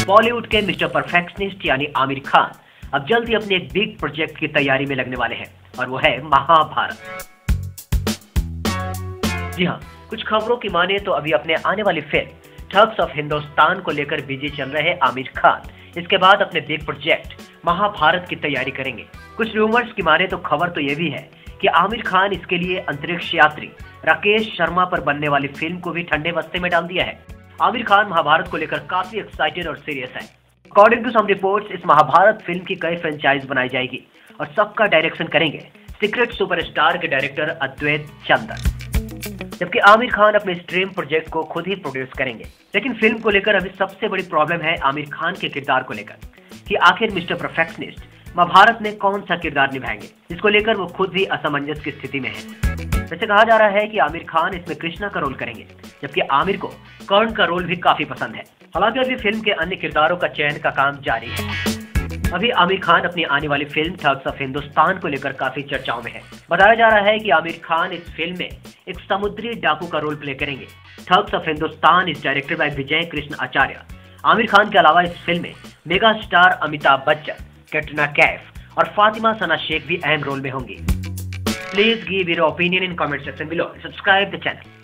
बॉलीवुड के mister perfectionist यानी आमिर खान अब जल्द ही अपने एक बिग प्रोजेक्ट की तैयारी में लगने वाले हैं और वो है महाभारत। जी हाँ, कुछ खबरों की माने तो अभी अपने आने वाली फिल्म ठग्स ऑफ हिंदुस्तान को लेकर बिजी चल रहे आमिर खान इसके बाद अपने बिग प्रोजेक्ट महाभारत की तैयारी करेंगे। कुछ रूमर्स की माने तो खबर तो ये भी है कि आमिर खान इसके लिए अंतरिक्ष यात्री राकेश शर्मा पर बनने वाली फिल्म को भी ठंडे बस्ते में डाल दिया है। आमिर खान महाभारत को लेकर काफी एक्साइटेड और सीरियस है। अकॉर्डिंग टू सम रिपोर्ट्स, इस महाभारत फिल्म की कई फ्रेंचाइज बनाई जाएगी और सबका डायरेक्शन करेंगे सीक्रेट सुपरस्टार के डायरेक्टर अद्वैत चंदन, जबकि आमिर खान अपने स्ट्रीम प्रोजेक्ट को खुद ही प्रोड्यूस करेंगे। लेकिन फिल्म को लेकर अभी सबसे बड़ी प्रॉब्लम है आमिर खान के किरदार को लेकर कि आखिर मिस्टर परफेक्शनिस्ट महाभारत में कौन सा किरदार निभाएंगे, जिसको लेकर वो खुद भी असमंजस की स्थिति में है। वैसे कहा जा रहा है कि आमिर खान इसमें कृष्णा का रोल करेंगे, जबकि आमिर को कर्ण का रोल भी काफी पसंद है। हालांकि अभी फिल्म के अन्य किरदारों का चयन का काम जारी है। अभी आमिर खान अपनी आने वाली फिल्म ठग्स ऑफ हिंदुस्तान को लेकर काफी चर्चाओं में है। बताया जा रहा है कि आमिर खान इस फिल्म में एक समुद्री डाकू का रोल प्ले करेंगे। Thugs of Hindustan is directed by Vijay Krishna Acharya. Aamir Khan के अलावा इस फिल्म में मेगा स्टार अमिताभ बच्चन, कैटरीना कैफ और फातिमा सना शेख भी अहम रोल में होंगी। Please give your opinion in comment section below and subscribe the channel.